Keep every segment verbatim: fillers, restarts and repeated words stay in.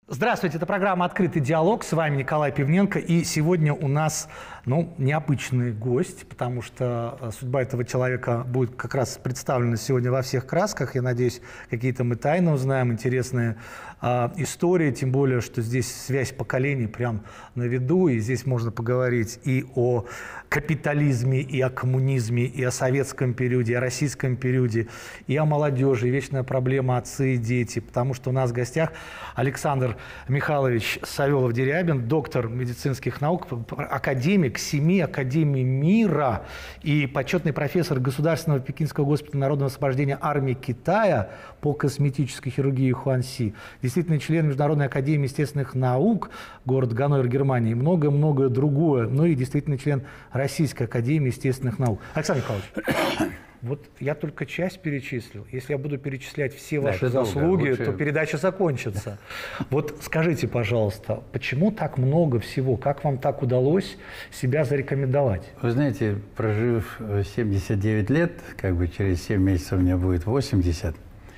Здравствуйте, это программа «Открытый диалог», с вами Николай Пивненко, и сегодня у нас, ну, необычный гость, потому что судьба этого человека будет как раз представлена сегодня во всех красках. Я надеюсь, какие-то мы тайны узнаем, интересные э, истории, тем более, что здесь связь поколений прям на виду, и здесь можно поговорить и о капитализме, и о коммунизме, и о советском периоде, и о российском периоде, и о молодежи, и вечная проблема отцы и дети, потому что у нас в гостях Александр Михайлович Савелов-Дерябин, доктор медицинских наук, академик семи академий мира и почетный профессор Государственного Пекинского госпиталя народного освобождения армии Китая по косметической хирургии Хуанси, действительно член Международной академии естественных наук, город Ганновер, Германии, и многое-многое другое, ну и действительно член Российской академии естественных наук. Александр Михайлович, вот я только часть перечислил. Если я буду перечислять все ваши да, заслуги, лучше... то передача закончится. Вот скажите, пожалуйста, почему так много всего? Как вам так удалось себя зарекомендовать? Вы знаете, прожив семьдесят девять лет, как бы через семь месяцев мне будет восемьдесят,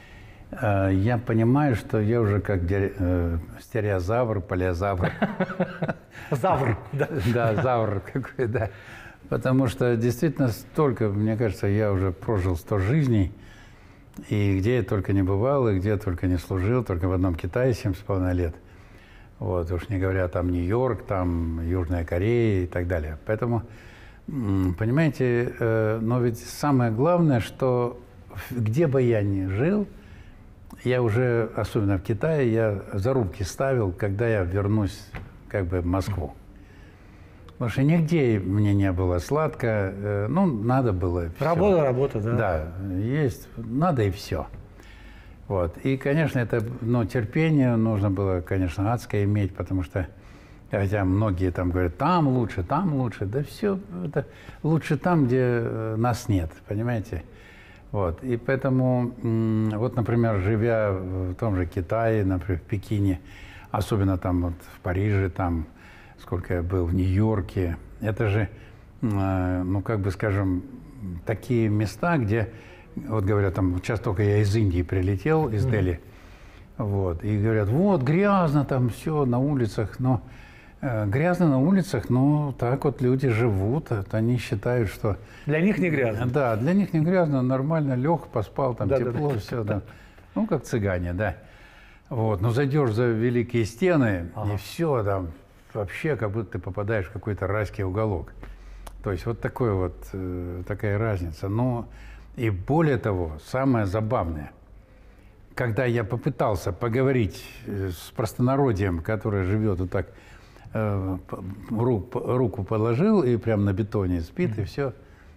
я понимаю, что я уже как стереозавр, палеозавр. Завр. Да, завр какой, да. Потому что действительно столько, мне кажется, я уже прожил сто жизней, и где я только не бывал, и где я только не служил, только в одном Китае семь с половиной лет. Вот, уж не говоря, там Нью-Йорк, там Южная Корея и так далее. Поэтому, понимаете, но ведь самое главное, что где бы я ни жил, я уже, особенно в Китае, я зарубки ставил, когда я вернусь как бы в Москву. Потому что нигде мне не было сладко, ну, надо было все. Работа, работа, да. Да, есть, надо и все. Вот. И, конечно, это, ну, терпение нужно было, конечно, адское иметь, потому что, хотя многие там говорят, там лучше, там лучше, да все, это лучше там, где нас нет, понимаете? Вот. И поэтому, вот, например, живя в том же Китае, например, в Пекине, особенно там вот в Париже, там, сколько я был в Нью-Йорке, это же, ну, как бы, скажем, такие места, где, вот говорят, там, сейчас только я из Индии прилетел, из mm-hmm. Дели, вот, и говорят, вот, грязно там все на улицах, но э, грязно на улицах, но так вот люди живут, вот, они считают, что... Для них не грязно. Да, для них не грязно, нормально, лег, поспал, там, да, тепло, да, да. все, да. Ну, как цыгане, да. Вот, но зайдешь за великие стены, ага. и все там... Вообще, как будто ты попадаешь в какой-то райский уголок. То есть вот, такой вот э, такая разница. Но и более того, самое забавное, когда я попытался поговорить с простонародием, которое живет вот так, э, рук, руку положил и прям на бетоне спит, mm-hmm. и все.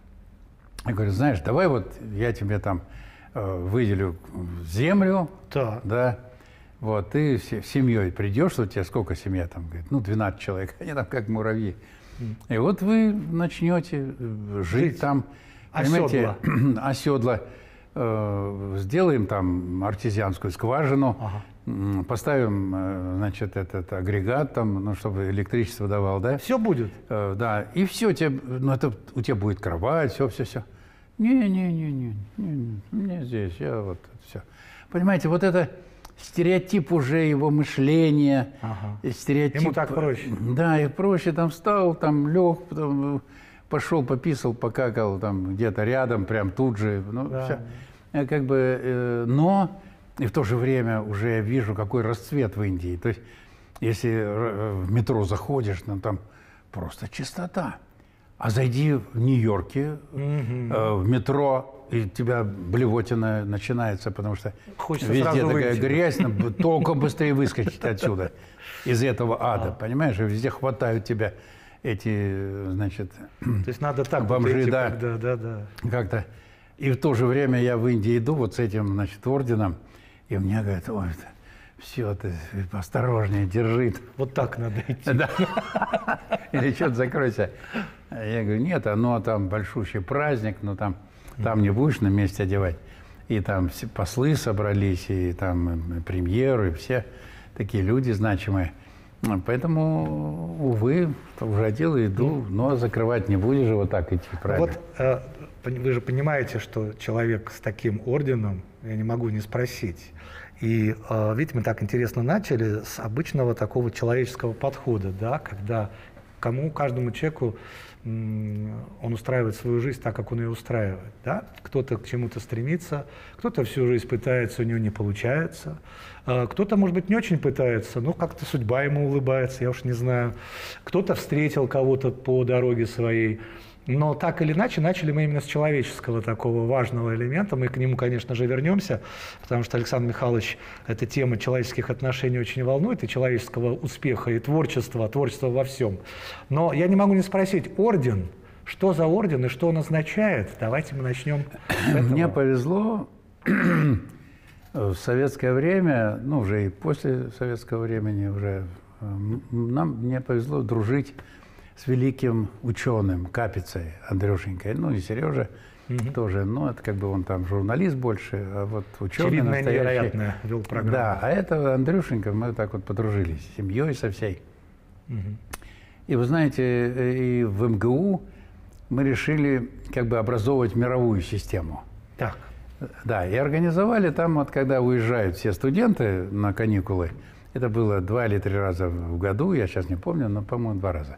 Я говорю, знаешь, давай вот я тебе там э, выделю землю, да. да, вот, ты с семьей придешь, у тебя сколько семья там, говорит, ну, двенадцать человек, они там как муравьи. Mm. И вот вы начнете жить, жить. там, понимаете, оседло. Э, сделаем там артезианскую скважину, ага. поставим, э, значит, этот агрегат там, ну, чтобы электричество давал, да? Все будет? Э, да, и все, тебе, ну, это, у тебя будет кровать, все, все, все. Не-не-не, не здесь, я вот, все. Понимаете, вот это... Стереотип уже его мышления, ага. стереотип... Ему так проще. Да, и проще, там встал, там лег, потом пошел, пописал, покакал, там где-то рядом, прям тут же, ну, да. все. Как бы, э, но и в то же время уже я вижу, какой расцвет в Индии. То есть, если в метро заходишь, ну, там просто чистота. А зайди в Нью-Йорке, mm-hmm. э, в метро, и у тебя блевотина начинается, потому что хочется везде такая выйти. Грязь, только быстрее выскочить отсюда, из этого ада, а. понимаешь? И везде хватают тебя эти, значит, то есть надо так бомжи, да, когда, да, да. как-то. И в то же время я в Индии иду вот с этим, значит, орденом, и мне говорят, ой, все, ты осторожнее, держи. Вот так надо идти. Да. Или что-то закройся. Я говорю, нет, оно там большущий праздник, но там, там не будешь на месте одевать. И там все послы собрались, и там премьеры, и все такие люди значимые. Поэтому, увы, уже одел и иду, но закрывать не будешь же вот так идти, правильно? Вот э, вы же понимаете, что человек с таким орденом, я не могу не спросить, И э, видите, мы так интересно начали с обычного такого человеческого подхода, да, когда кому, каждому человеку он устраивает свою жизнь так, как он ее устраивает. Да? Кто-то к чему-то стремится, кто-то всю жизнь пытается, у него не получается. Кто-то, может быть, не очень пытается, но как-то судьба ему улыбается, я уж не знаю. Кто-то встретил кого-то по дороге своей. Но так или иначе, начали мы именно с человеческого такого важного элемента. Мы к нему, конечно же, вернемся, потому что Александр Михайлович, эта тема человеческих отношений очень волнует, и человеческого успеха, и творчества, творчества во всем. Но я не могу не спросить, орден, что за орден и что он означает? Давайте мы начнем с этого. Мне повезло в советское время, ну, уже и после советского времени, уже нам, мне повезло дружить с великим ученым Капицей Андрюшенькой, ну и Сережа угу. тоже, ну это как бы он там журналист больше, а вот ученый очевидно, настоящий. Невероятно вел программу. Да, а это Андрюшенька, мы так вот подружились, с семьей со всей. Угу. И вы знаете, и в эм гэ у мы решили как бы образовывать мировую систему. Так. Да, и организовали там, вот когда уезжают все студенты на каникулы, это было два или три раза в году, я сейчас не помню, но, по-моему, два раза.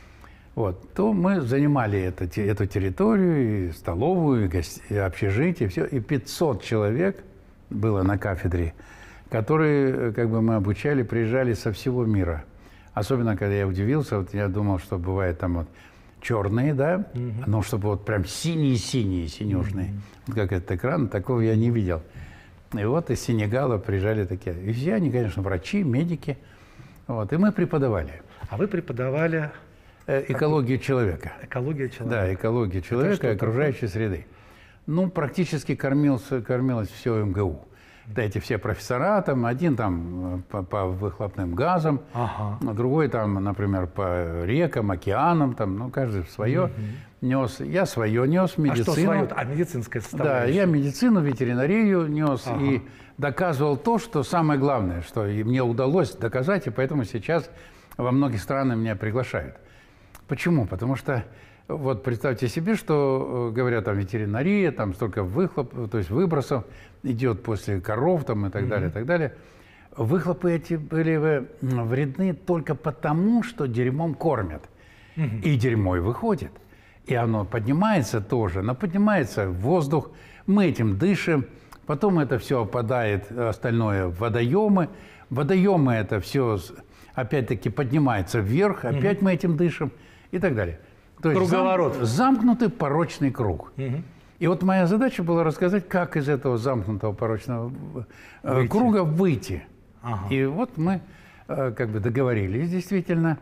Вот, то мы занимали это, эту территорию, и столовую, и, гости, и общежитие, все, и пятьсот человек было на кафедре, которые, как бы мы обучали, приезжали со всего мира. Особенно, когда я удивился, вот я думал, что бывает там вот черные, да, mm-hmm. но чтобы вот прям синие-синие, синюшные, mm-hmm. вот как этот экран, такого я не видел. И вот из Сенегала приезжали такие, и все они, конечно, врачи, медики, вот, и мы преподавали. А вы преподавали... Экологию человека. Экология человека. Да, экология человека и окружающей среды. Ну, практически кормился, кормилось все эм гэ у. Да, эти все профессора, там, один там по, по выхлопным газам, ага. а другой там, например, по рекам, океанам, там, ну, каждый свое угу. нес. Я свое нес, медицину. А что свое? А медицинская составляющая? Да, я медицину, ветеринарию нес ага. и доказывал то, что самое главное, что и мне удалось доказать, и поэтому сейчас во многие страны меня приглашают. Почему? Потому что, вот представьте себе, что, говорят, там ветеринария, там столько выхлоп, то есть выбросов идет после коров там, и так mm-hmm. далее, и так далее. Выхлопы эти были вредны только потому, что дерьмом кормят. Mm-hmm. И дерьмо и выходит. И оно поднимается тоже, но поднимается в воздух, мы этим дышим, потом это все опадает, остальное в водоемы. Водоемы это все опять-таки поднимается вверх, опять mm-hmm. мы этим дышим. И так далее. То есть круговорот. Зам, замкнутый порочный круг. Угу. И вот моя задача была рассказать, как из этого замкнутого порочного выйти. круга выйти. Ага. И вот мы как бы договорились действительно,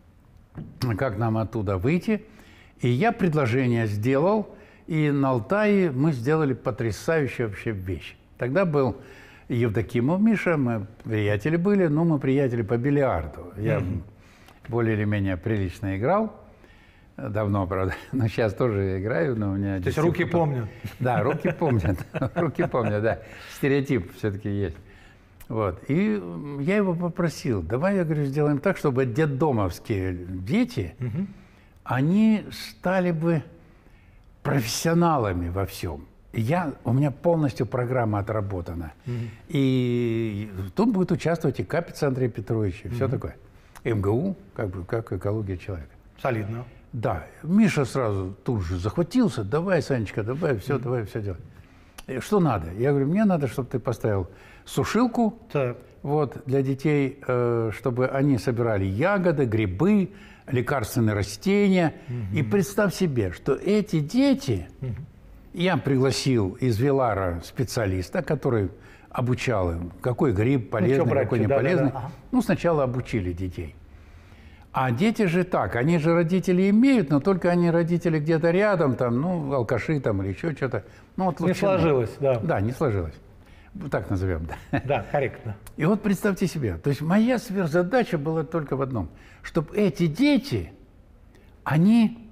как нам оттуда выйти. И я предложение сделал, и на Алтае мы сделали потрясающую вообще вещь. Тогда был Евдокимов Миша, мы приятели были, но мы приятели по бильярду. Я угу. более или менее прилично играл. Давно, правда. Но сейчас тоже играю, но у меня... То есть руки помнят. Да, руки помнят. Руки помнят, да. Стереотип все-таки есть. Вот. И я его попросил, давай, я говорю, сделаем так, чтобы детдомовские дети, угу. они стали бы профессионалами во всем. Я, у меня полностью программа отработана. Угу. И тут будет участвовать и Капица Андрей Петрович, и угу. все такое. эм гэ у, как бы, как экология человека. Солидно. Да. Миша сразу тут же захватился. Давай, Санечка, давай, все, mm-hmm. давай, все делай. И что надо? Я говорю, мне надо, чтобы ты поставил сушилку так. вот, для детей, э, чтобы они собирали ягоды, грибы, лекарственные растения. Mm-hmm. И представь себе, что эти дети... Mm-hmm. Я пригласил из Вилара специалиста, который обучал им, какой гриб полезный, ну, какой не да, полезный. Да, да. Ага. Ну, сначала обучили детей. А дети же так, они же родители имеют, но только они родители где-то рядом, там, ну, алкаши там или еще что-то. Ну, вот не сложилось, да. Да, не сложилось. Так назовем, да. Да, корректно. И вот представьте себе, то есть моя сверхзадача была только в одном, чтобы эти дети, они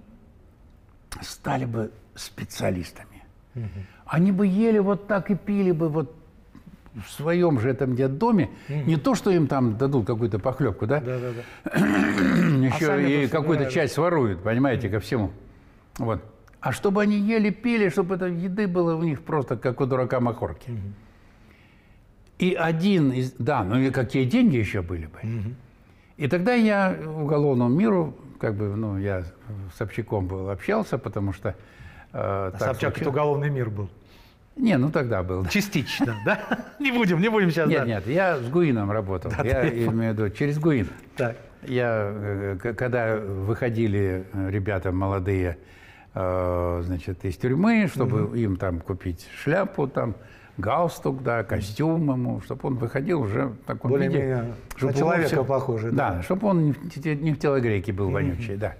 стали бы специалистами. Угу. Они бы ели вот так и пили бы вот в своем же этом детдоме, угу. не то, что им там дадут какую-то похлебку, да? Да, да, да. Еще а и какую-то часть воруют, понимаете, ко всему. Вот. А чтобы они ели, пили, чтобы это еды было у них просто как у дурака махорки. Угу. И один из... Да, ну и какие деньги еще были бы. Угу. И тогда я уголовному миру, как бы, ну, я с Собчаком был, общался, потому что... Э, а Собчак — это уголовный мир был? Не, ну тогда был. Частично, да? Не будем, не будем сейчас. Нет, нет, я с ГУИНом работал. Я имею в виду через ГУИН. Так. Я, когда выходили ребята молодые, значит, из тюрьмы, чтобы угу. им там купить шляпу, там, галстук, да, костюм ему, чтобы он выходил уже в таком виде. Более-менее на человека все... похожий. Да, да, чтобы он не в, не в телогрейке был вонючий, да.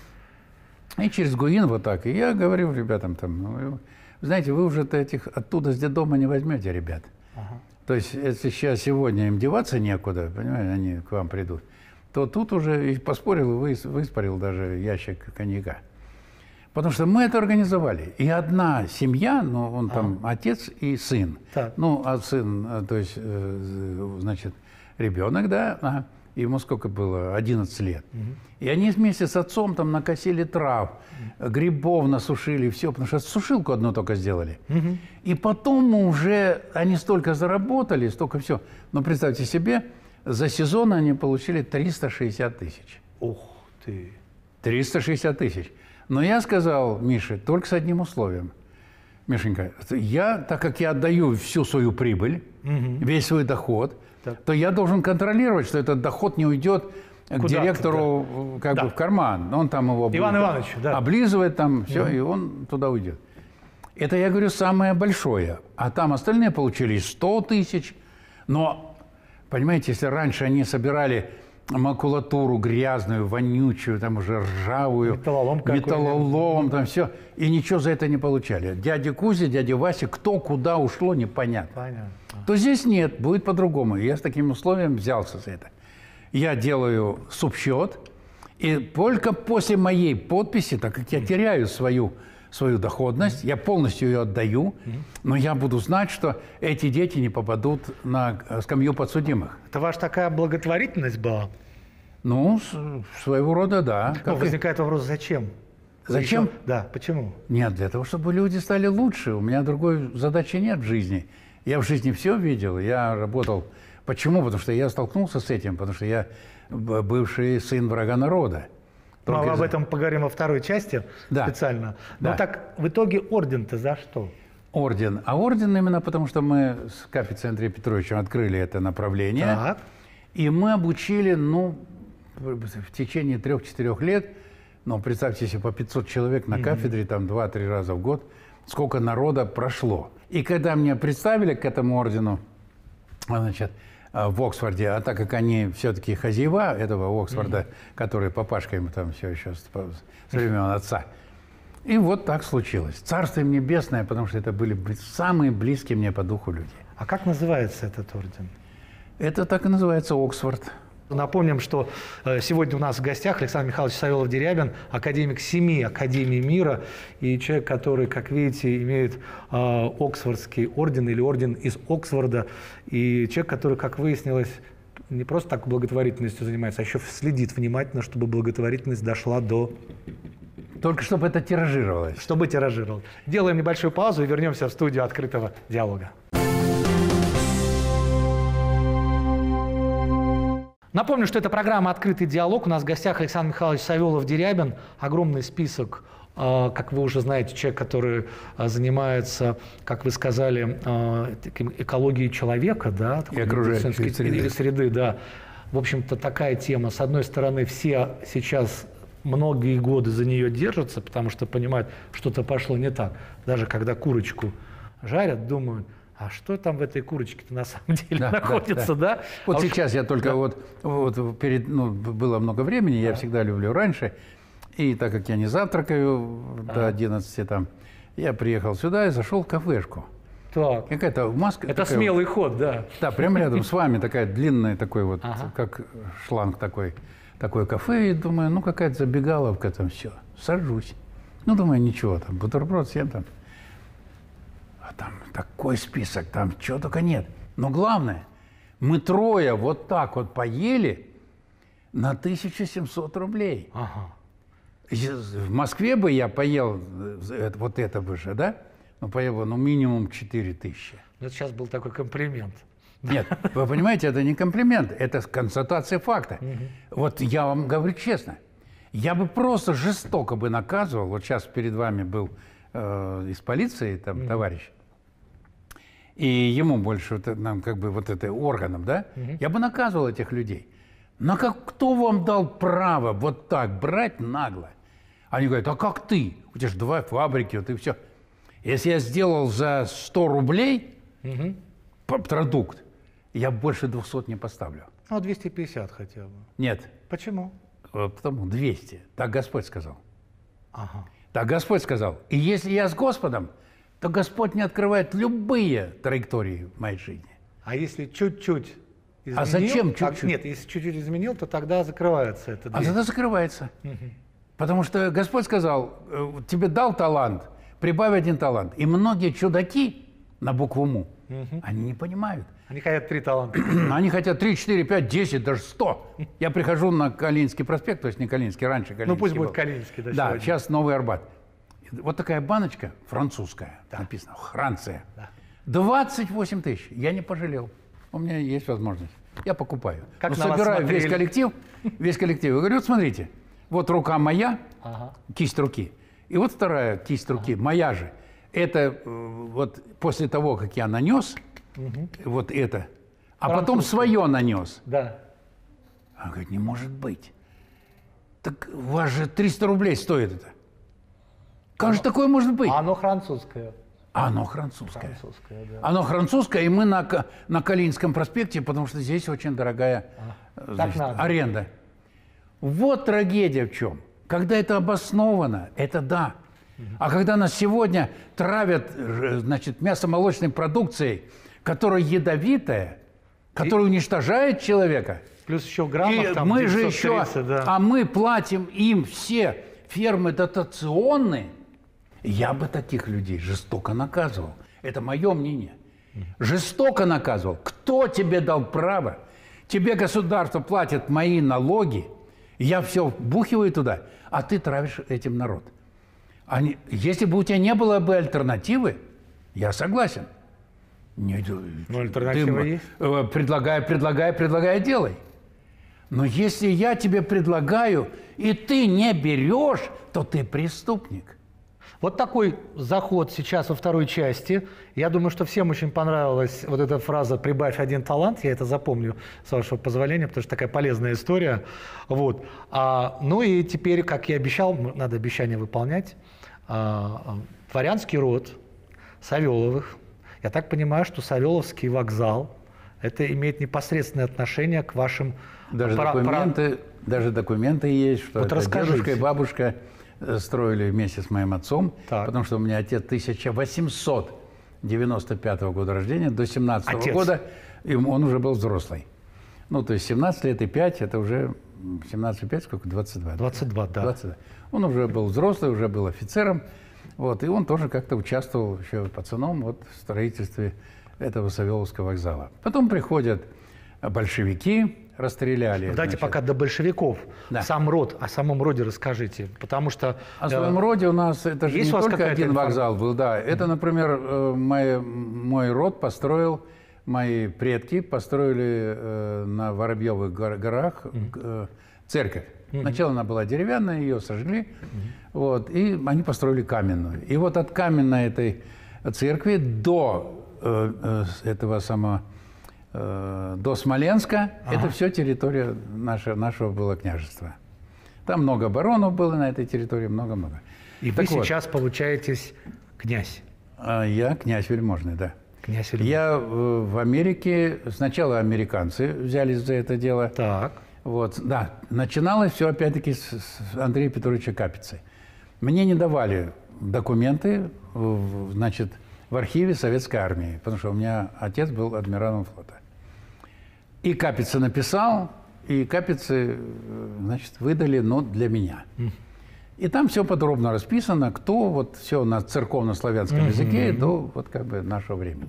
И через ГУИН вот так. И я говорю ребятам там, ну, знаете, вы уже этих оттуда с детдома не возьмете, ребят. Ага. То есть, если сейчас сегодня им деваться некуда, понимаете, они к вам придут, то тут уже и поспорил, и выспорил даже ящик коньяка. Потому что мы это организовали. И одна семья, ну, он там а. отец и сын. Так. Ну, а сын, то есть, значит, ребенок, да, ага. Ему сколько было? одиннадцать лет. Угу. И они вместе с отцом там накосили трав, угу. грибов насушили, все, потому что сушилку одну только сделали. Угу. И потом уже они столько заработали, столько все. Но представьте себе, за сезон они получили триста шестьдесят тысяч. Ух ты! триста шестьдесят тысяч. Но я сказал Мише только с одним условием. Мишенька, я, так как я отдаю всю свою прибыль, угу. весь свой доход, так. то я должен контролировать, что этот доход не уйдет к Куда директору да. как да. бы в карман. Он там его Иван Иванович, да. облизывает, там, все, угу. и он туда уйдет. Это, я говорю, самое большое. А там остальные получили сто тысяч. Но, понимаете, если раньше они собирали макулатуру грязную, вонючую, там уже ржавую, металлолом, металлолом там все, и ничего за это не получали. Дядя Кузя, дядя Вася, кто куда ушло, непонятно. Понятно. То здесь нет, будет по-другому. Я с таким условием взялся за это. Я делаю субсчет, и только после моей подписи, так как я теряю свою, свою доходность, я полностью ее отдаю, но я буду знать, что эти дети не попадут на скамью подсудимых. Это ваша такая благотворительность была? Ну, своего рода, да. Ну, возникает вопрос, зачем? Зачем? Еще... Да, почему? Нет, для того, чтобы люди стали лучше. У меня другой задачи нет в жизни. Я в жизни все видел, я работал. Почему? Потому что я столкнулся с этим, потому что я бывший сын врага народа. Мы об этом поговорим во второй части да. специально. Но да. так, в итоге орден-то за что? Орден. А орден именно потому, что мы с Капицей Андреем Петровичем открыли это направление. Так. И мы обучили, ну, в течение трех-четырех лет, ну, представьте себе, по пятьсот человек на кафедре, mm-hmm. там два-три раза в год, сколько народа прошло. И когда меня представили к этому ордену, значит, в Оксфорде, а так как они все-таки хозяева этого Оксфорда, mm-hmm. который папашка ему там все еще с, с времен отца. И вот так случилось. Царство им небесное, потому что это были самые близкие мне по духу люди. А как называется этот орден? Это так и называется Оксфорд. Напомним, что сегодня у нас в гостях Александр Михайлович Савелов-Дерябин, академик семи академий мира, и человек, который, как видите, имеет э, Оксфордский орден или орден из Оксфорда, и человек, который, как выяснилось, не просто так благотворительностью занимается, а еще следит внимательно, чтобы благотворительность дошла до... Только чтобы это тиражировалось. Чтобы тиражировалось. Делаем небольшую паузу и вернемся в студию открытого диалога. Напомню, что это программа «Открытый диалог». У нас в гостях Александр Михайлович Савелов-Дерябин. Огромный список, как вы уже знаете, человек, который занимается, как вы сказали, экологией человека, да, и окружающей среды. среды, да. В общем-то, такая тема. С одной стороны, все сейчас многие годы за нее держатся, потому что понимают, что-то пошло не так. Даже когда курочку жарят, думают, а что там в этой курочке-то на самом деле да, находится, да? да? да? Вот а сейчас уж... я только да. вот, вот перед, ну, было много времени, да. я всегда люблю раньше, и так как я не завтракаю а. до одиннадцати там, я приехал сюда и зашел в кафешку. Так. Какая-то маска. Это такая, смелый ход, да. Да, прямо рядом с вами такая длинная, такой вот, ага. как шланг такой, такое кафе, и думаю, ну какая-то забегаловка там, все, сажусь. Ну, думаю, ничего, там, бутерброд съем там. А там такой список, там чего только нет. Но главное, мы трое вот так вот поели на тысячу семьсот рублей. Ага. В Москве бы я поел вот это бы же, да? Ну, поел бы, ну, минимум четыре тысячи. Ну, это сейчас был такой комплимент. Нет, вы понимаете, это не комплимент, это констатация факта. Вот я вам говорю честно, я бы просто жестоко бы наказывал, вот сейчас перед вами был э, из полиции там товарищ, и ему больше вот, нам как бы вот это органом, да, я бы наказывал этих людей. Но как, кто вам дал право вот так брать нагло? Они говорят, а как ты? У тебя же два фабрики, вот и все. Если я сделал за сто рублей угу. продукт, я больше двухсот не поставлю. Ну, двести пятьдесят хотя бы. Нет. Почему? Потому двести. Так Господь сказал. Ага. Так Господь сказал. И если я с Господом, то Господь не открывает любые траектории в моей жизни. А если чуть-чуть изменил? А зачем чуть-чуть? Так, нет, если чуть-чуть изменил, то тогда закрывается это. А тогда закрывается. Угу. Потому что Господь сказал, тебе дал талант, прибавь один талант. И многие чудаки на букву «му», угу. они не понимают. Они хотят три таланта. Они хотят три, четыре, пять, десять, даже сто. Я прихожу на Калининский проспект, то есть не Калининский, раньше Калининский. Ну пусть был. будет Калининский. Да, да сегодня. Сейчас Новый Арбат. Вот такая баночка французская, да. написано «Франция». Да. двадцать восемь тысяч. Я не пожалел. У меня есть возможность. Я покупаю. Как ну, собираю весь коллектив, весь коллектив. И говорю, вот смотрите, вот рука моя, ага. кисть руки, и вот вторая кисть руки, ага. моя же. Это вот после того, как я нанес, угу. вот это, а потом свое нанес. Да. Он говорит, не может быть. Так у вас же триста рублей стоит это. Как оно, же такое может быть? А оно французское. А оно французское. французское да. Оно французское, и мы на, на Калининском проспекте, потому что здесь очень дорогая а, значит, аренда. Вот трагедия в чем. Когда это обосновано, это да. А когда нас сегодня травят, значит, мясомолочной продукцией, которая ядовитая, которая и... уничтожает человека. Плюс еще граммов и там мы же еще, да. а мы платим им все фермы дотационные. Я бы таких людей жестоко наказывал. Это мое мнение. Жестоко наказывал. Кто тебе дал право? Тебе государство платит мои налоги, я все вбухиваю туда, а ты травишь этим народ. Они, если бы у тебя не было бы альтернативы, я согласен. Не, ну, альтернатива ты, есть. Предлагай, предлагай, предлагай, делай. Но если я тебе предлагаю, и ты не берешь, то ты преступник. Вот такой заход сейчас во второй части. Я думаю, что всем очень понравилась вот эта фраза «прибавь один талант». Я это запомню, с вашего позволения, потому что такая полезная история. Вот. А, ну и теперь, как я обещал, надо обещание выполнять. А, дворянский род Савеловых. Я так понимаю, что Савеловский вокзал это имеет непосредственное отношение к вашим... Даже, пара, документы, пара... даже документы есть, что вот это дедушка и бабушка строили вместе с моим отцом, так. потому что у меня отец тысяча восемьсот девяносто пятого года рождения до семнадцатого года, и он уже был взрослый. Ну, то есть семнадцать лет и пять, это уже семнадцать и пять, сколько? двадцать два. двадцать два, да. двадцать два. Он уже был взрослый, уже был офицером, вот, и он тоже как-то участвовал еще пацаном вот, в строительстве этого Савеловского вокзала. Потом приходят большевики, расстреляли. Давайте значит. пока до большевиков. Да. Сам род, о самом роде расскажите, потому что... О своем э, роде у нас, это же не только один информация? Вокзал был, да. Mm-hmm. Это, например, мой, мой род построил, мои предки построили э, на Воробьевых горах э, церковь. Mm-hmm. Сначала она была деревянная, ее сожгли, mm-hmm. вот, и они построили каменную. И вот от каменной этой церкви до э, э, этого самого до Смоленска, ага. это все территория наша, нашего было княжества. Там много баронов было на этой территории, много-много. И так вы вот, сейчас получаетесь князь? Я князь вельможный, да. Князь вельможный. Я в Америке, сначала американцы взялись за это дело. Так. Вот, да, начиналось все опять-таки с, с Андрея Петровича Капицы. Мне не давали документы, значит, в архиве Советской армии, потому что у меня отец был адмиралом флота. И Капица написал, и Капицы, значит, выдали, но для меня. И там все подробно расписано, кто, вот все на церковно-славянском языке до вот как бы нашего времени.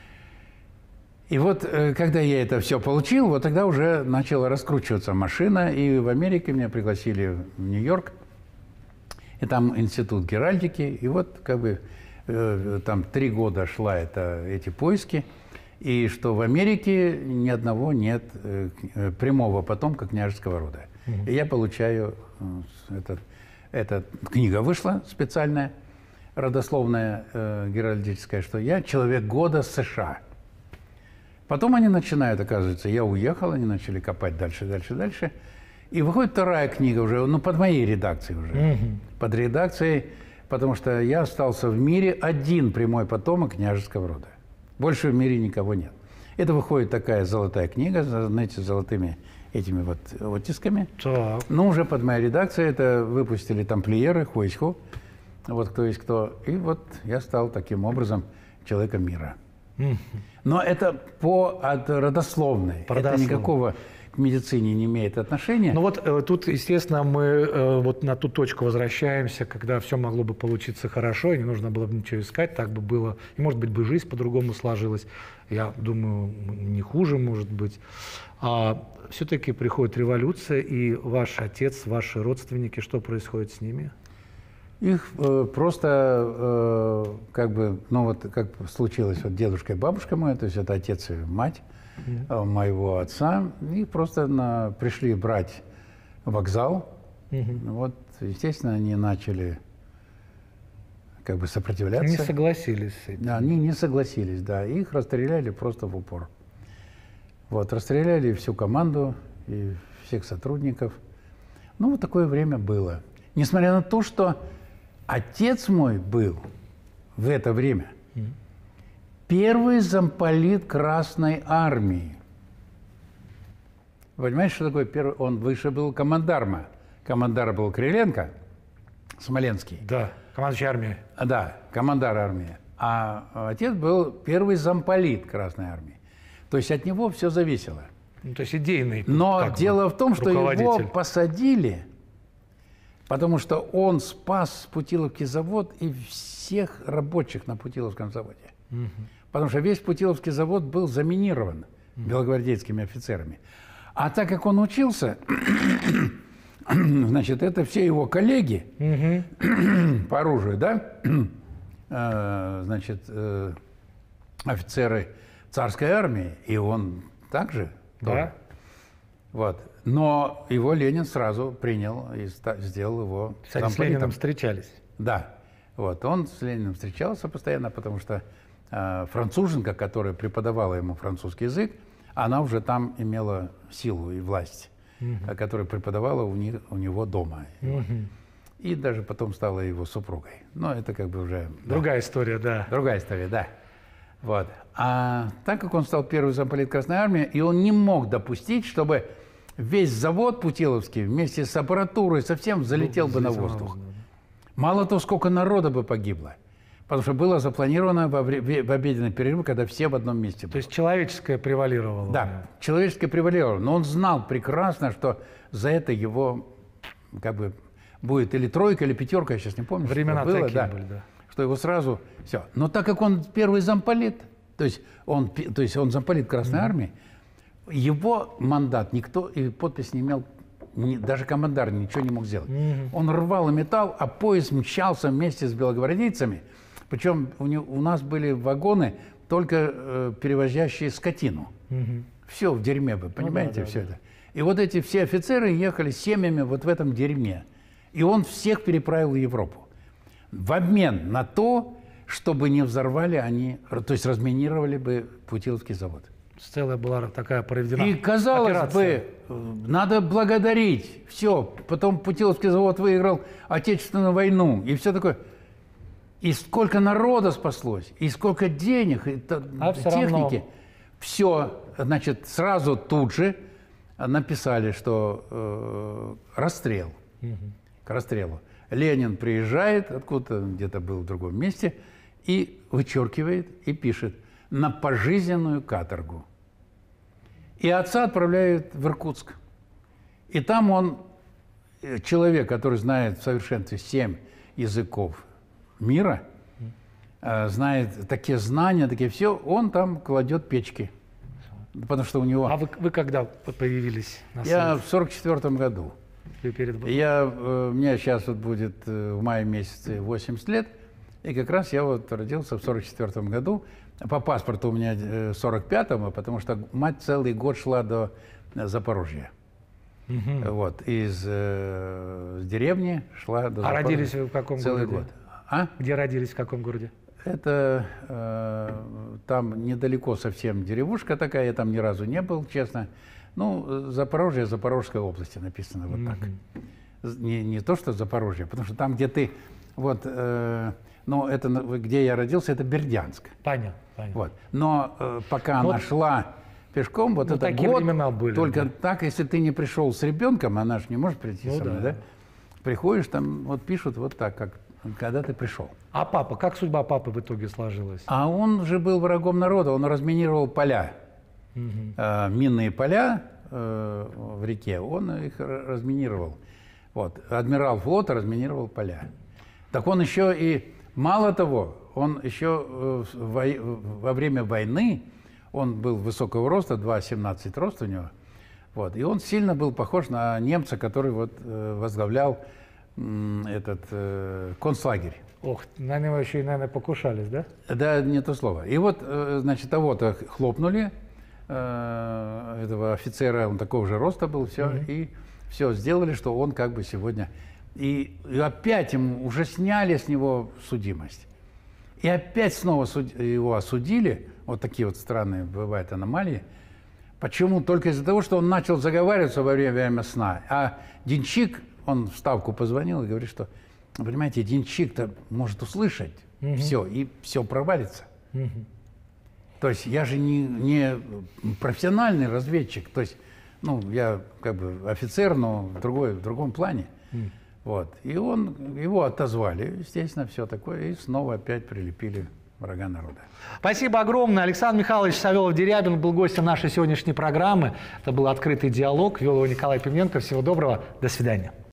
И вот, когда я это все получил, вот тогда уже начала раскручиваться машина, и в Америке меня пригласили в Нью-Йорк, и там институт геральдики, и вот как бы там три года шла это, эти поиски. и что в Америке ни одного нет э, прямого потомка княжеского рода. Mm-hmm. И я получаю, э, этот, эта книга вышла специальная, родословная, э, геральдическая, что я человек года США. Потом они начинают, оказывается, я уехал, они начали копать дальше, дальше, дальше. И выходит вторая книга уже, ну, под моей редакцией уже. Mm-hmm. Под редакцией, потому что я остался в мире один прямой потомок княжеского рода. Больше в мире никого нет. Это выходит такая золотая книга, знаете, с золотыми этими вот оттисками. Так. Но уже под моей редакцией это выпустили тамплиеры, Хуэйсху, вот кто есть кто. И вот я стал таким образом человеком мира. Mm-hmm. Но это по от родословной. Это никакого к медицине не имеет отношения. Ну вот э, тут, естественно, мы э, вот на ту точку возвращаемся, когда все могло бы получиться хорошо, и не нужно было бы ничего искать, так бы было. И, может быть, бы жизнь по-другому сложилась. Я думаю, не хуже, может быть. А все-таки приходит революция, и ваш отец, ваши родственники, что происходит с ними? Их э, просто, э, как бы, ну вот, как случилось вот дедушка и бабушка моя, то есть это отец и мать mm-hmm. моего отца, и просто на, пришли брать вокзал. Mm-hmm. Вот, естественно, они начали как бы сопротивляться. Не согласились с этим. Они не согласились, да, их расстреляли просто в упор. Вот, расстреляли всю команду и всех сотрудников. Ну, вот такое время было. Несмотря на то, что отец мой был в это время mm-hmm. первый замполит Красной Армии. Понимаете, что такое первый? Он выше был командарма. Командар был Кириленко, Смоленский. Да, командующий армией. Да, командар армии. А отец был первый замполит Красной Армии. То есть от него все зависело. Ну, то есть идейный. Но дело в том, что его посадили, потому что он спас Путиловский завод и всех рабочих на Путиловском заводе. Угу. Потому что весь Путиловский завод был заминирован угу. белогвардейскими офицерами. А так как он учился, значит, это все его коллеги угу. по оружию, да, значит, офицеры царской армии, и он также. Да. Вот. Но его Ленин сразу принял и сделал его замполитом. С Лениным встречались. Да. Вот. Он с Лениным встречался постоянно, потому что э, француженка, которая преподавала ему французский язык, она уже там имела силу и власть, угу. которая преподавала у, них, у него дома. Угу. И даже потом стала его супругой. Но это как бы уже... Другая да. история, да. Другая история, да. Вот. А так как он стал первым замполит Красной Армии, и он не мог допустить, чтобы весь завод Путиловский вместе с аппаратурой совсем залетел ну, бы на воздух. Можно. Мало того, сколько народа бы погибло. Потому что было запланировано во вре- в обеденный перерыв, когда все в одном месте были. То есть человеческое превалировало? Да, человеческое превалировало. Но он знал прекрасно, что за это его как бы будет или тройка, или пятерка, я сейчас не помню. Времена было, такие да, были, да. Что его сразу... Все. Но так как он первый замполит, то есть он, то есть он замполит Красной mm-hmm. армии, его мандат никто и подпись не имел, ни, даже командар ничего не мог сделать. Mm-hmm. Он рвал и металл, а поезд мчался вместе с белогвардейцами. Причем у, него, у нас были вагоны, только э, перевозящие скотину. Mm-hmm. Все в дерьме, вы понимаете, ну, да, все да, это. И вот эти все офицеры ехали семьями вот в этом дерьме. И он всех переправил в Европу. В обмен на то, чтобы не взорвали они, то есть разминировали бы Путиловский завод. Целая была такая проведена И, казалось операция. бы, надо благодарить. Все, потом Путиловский завод выиграл Отечественную войну. И все такое. И сколько народа спаслось, и сколько денег, и а техники. Все, все, значит, сразу тут же написали, что э, расстрел. Угу. К расстрелу. Ленин приезжает, откуда-то где-то был в другом месте, и вычеркивает, и пишет «на пожизненную каторгу». И отца отправляют в Иркутск. И там он, человек, который знает в совершенстве семь языков мира, знает такие знания, такие все, он там кладет печки. Потому что у него... А вы, вы когда появились на свет? Я в сорок четвёртом году. Перед... Я, э, мне сейчас вот будет э, в мае месяце восемьдесят лет, и как раз я вот родился в сорок четвёртом году, По паспорту у меня сорок пятого, потому что мать целый год шла до Запорожья. Угу. Вот, из э, деревни шла до а Запорожья. А родились вы в каком целый городе? Год. А? Где родились, в каком городе? Это э, там недалеко совсем деревушка такая, я там ни разу не был, честно. Ну, Запорожье, Запорожской области написано вот так. Mm-hmm. Не, не то, что Запорожье, потому что там, где ты, вот, э, ну, это, где я родился, это Бердянск. Понятно, понятно. Вот. Но э, пока вот, она шла пешком, вот ну, это такие год, времена были, только да. Так, если ты не пришел с ребенком, она же не может прийти ну, со мной, да. да? Приходишь, там вот пишут вот так, как когда ты пришел. А папа, как судьба папы в итоге сложилась? А он же был врагом народа, он разминировал поля, угу. э, минные поля э, в реке, он их разминировал. Вот. Адмирал флота разминировал поля. Так он еще и, мало того, он еще э, во, во время войны, он был высокого роста, два семнадцать рост у него, вот, и он сильно был похож на немца, который вот, э, возглавлял этот э, концлагерь. Ох, на него еще и, наверное, покушались, да? Да, не то слово. И вот, э, значит, того-то хлопнули, э, этого офицера, он такого же роста был, все, mm-hmm. и все сделали, что он как бы сегодня... И, и опять ему уже сняли с него судимость. И опять снова суд, его осудили, вот такие вот странные бывают аномалии. Почему? Только из-за того, что он начал заговариваться во время, время сна. А Денчик... Он в Ставку позвонил и говорит, что, понимаете, Денчик-то может услышать угу. все, и все провалится. Угу. То есть я же не, не профессиональный разведчик, то есть, ну, я как бы офицер, но в, другой, в другом плане. Угу. Вот. И он, его отозвали, естественно, все такое, и снова опять прилепили врага народа. Спасибо огромное. Александр Михайлович Савелов-Дерябин был гостем нашей сегодняшней программы. Это был «Открытый диалог». Вел его Николай Пивненко. Всего доброго. До свидания.